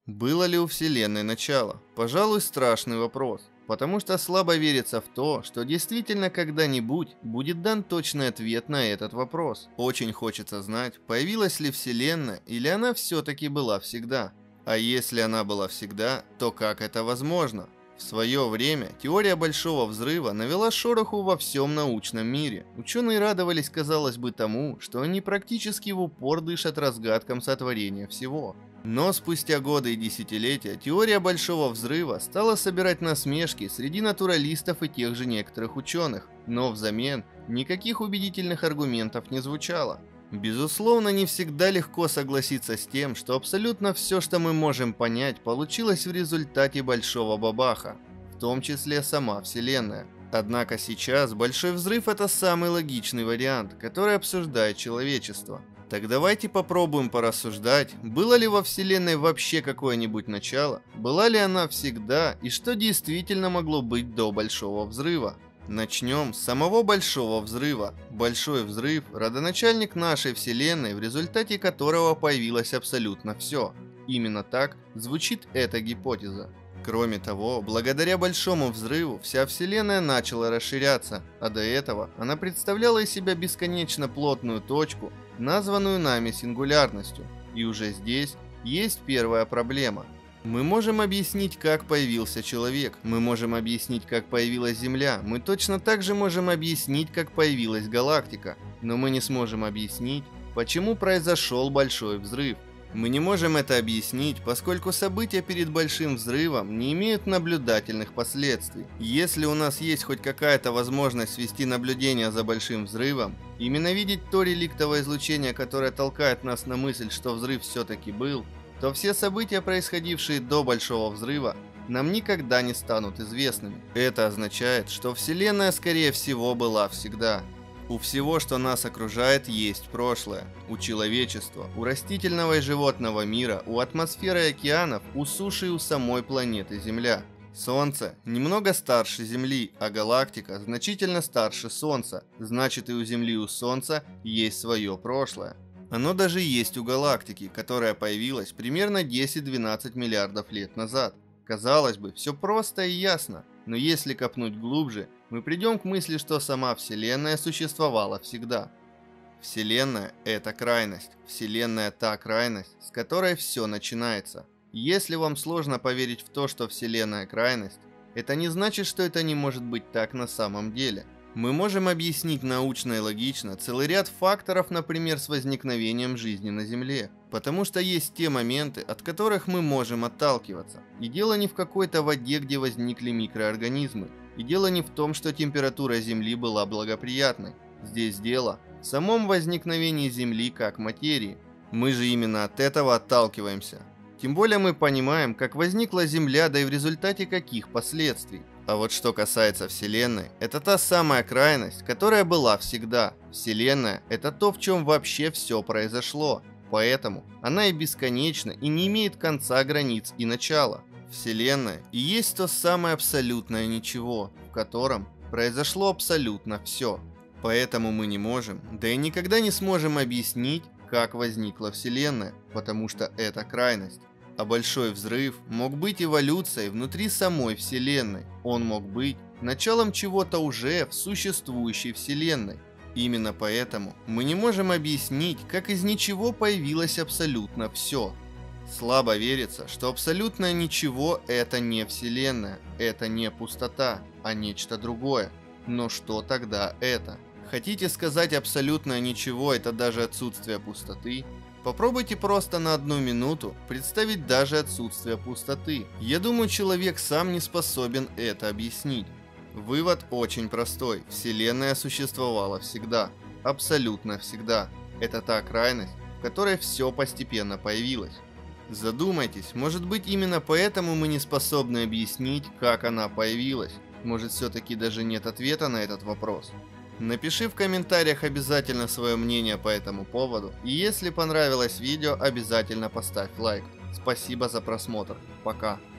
Было ли у Вселенной начало? Пожалуй, страшный вопрос. Потому что слабо верится в то, что действительно когда-нибудь будет дан точный ответ на этот вопрос. Очень хочется знать, появилась ли Вселенная или она все-таки была всегда. А если она была всегда, то как это возможно? В свое время теория Большого Взрыва навела шороху во всем научном мире. Ученые радовались, казалось бы, тому, что они практически в упор дышат разгадкам сотворения всего. Но спустя годы и десятилетия теория Большого Взрыва стала собирать насмешки среди натуралистов и тех же некоторых ученых, но взамен никаких убедительных аргументов не звучало. Безусловно, не всегда легко согласиться с тем, что абсолютно все, что мы можем понять, получилось в результате Большого Бабаха, в том числе сама Вселенная. Однако сейчас Большой Взрыв – это самый логичный вариант, который обсуждает человечество. Так давайте попробуем порассуждать, было ли во Вселенной вообще какое-нибудь начало, была ли она всегда и что действительно могло быть до Большого Взрыва. Начнем с самого Большого Взрыва. Большой Взрыв – родоначальник нашей Вселенной, в результате которого появилось абсолютно все. Именно так звучит эта гипотеза. Кроме того, благодаря Большому Взрыву вся Вселенная начала расширяться, а до этого она представляла из себя бесконечно плотную точку, названную нами сингулярностью. И уже здесь есть первая проблема. Мы можем объяснить, как появился человек, мы можем объяснить, как появилась Земля, мы точно так же можем объяснить, как появилась галактика, но мы не сможем объяснить, почему произошел Большой Взрыв. Мы не можем это объяснить, поскольку события перед Большим Взрывом не имеют наблюдательных последствий. Если у нас есть хоть какая-то возможность вести наблюдение за Большим Взрывом, именно видеть то реликтовое излучение, которое толкает нас на мысль, что взрыв все-таки был, то все события, происходившие до Большого Взрыва, нам никогда не станут известными. Это означает, что Вселенная, скорее всего, была всегда. У всего, что нас окружает, есть прошлое. У человечества, у растительного и животного мира, у атмосферы и океанов, у суши и у самой планеты Земля. Солнце немного старше Земли, а галактика значительно старше Солнца. Значит, и у Земли и у Солнца есть свое прошлое. Оно даже есть у галактики, которая появилась примерно 10-12 миллиардов лет назад. Казалось бы, все просто и ясно, но если копнуть глубже, мы придем к мысли, что сама Вселенная существовала всегда. Вселенная – это крайность. Вселенная – та крайность, с которой все начинается. Если вам сложно поверить в то, что Вселенная – крайность, это не значит, что это не может быть так на самом деле. Мы можем объяснить научно и логично целый ряд факторов, например, с возникновением жизни на Земле. Потому что есть те моменты, от которых мы можем отталкиваться. И дело не в какой-то воде, где возникли микроорганизмы. И дело не в том, что температура Земли была благоприятной. Здесь дело в самом возникновении Земли как материи. Мы же именно от этого отталкиваемся. Тем более мы понимаем, как возникла Земля, да и в результате каких последствий. А вот что касается Вселенной, это та самая крайность, которая была всегда. Вселенная – это то, в чем вообще все произошло. Поэтому она и бесконечна, и не имеет конца, границ и начала. Вселенная и есть то самое абсолютное ничего, в котором произошло абсолютно все. Поэтому мы не можем, да и никогда не сможем объяснить, как возникла Вселенная, потому что это крайность. А Большой Взрыв мог быть эволюцией внутри самой Вселенной. Он мог быть началом чего-то уже в существующей Вселенной. Именно поэтому мы не можем объяснить, как из ничего появилось абсолютно все. Слабо верится, что абсолютное ничего – это не Вселенная, это не пустота, а нечто другое. Но что тогда это? Хотите сказать, абсолютное ничего – это даже отсутствие пустоты? Попробуйте просто на 1 минуту представить даже отсутствие пустоты. Я думаю, человек сам не способен это объяснить. Вывод очень простой. Вселенная существовала всегда. Абсолютно всегда. Это та крайность, в которой все постепенно появилось. Задумайтесь, может быть именно поэтому мы не способны объяснить, как она появилась. Может все-таки даже нет ответа на этот вопрос. Напиши в комментариях обязательно свое мнение по этому поводу. И если понравилось видео, обязательно поставь лайк. Спасибо за просмотр. Пока.